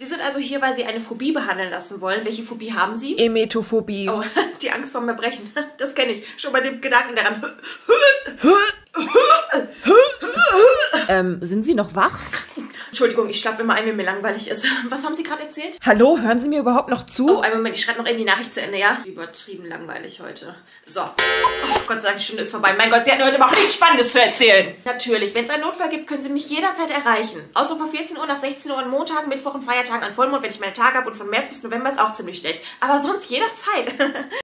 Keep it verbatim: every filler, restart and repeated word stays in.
Sie sind also hier, weil Sie eine Phobie behandeln lassen wollen. Welche Phobie haben Sie? Emetophobie. Oh, die Angst vorm Erbrechen. Das kenne ich. Schon bei dem Gedanken daran. ähm, sind Sie noch wach? Entschuldigung, ich schlafe immer ein, wenn mir langweilig ist. Was haben Sie gerade erzählt? Hallo, hören Sie mir überhaupt noch zu? Oh, einen Moment, ich schreibe noch eben die Nachricht zu Ende, ja? Übertrieben langweilig heute. So. Oh, Gott sei Dank, die Stunde ist vorbei. Mein Gott, Sie hatten heute aber auch nichts Spannendes zu erzählen. Natürlich, wenn es einen Notfall gibt, können Sie mich jederzeit erreichen. Außer vor vierzehn Uhr nach sechzehn Uhr an Montagen, Mittwoch und Feiertagen an Vollmond, wenn ich meine Tage habe. Und von März bis November ist auch ziemlich schlecht. Aber sonst jederzeit.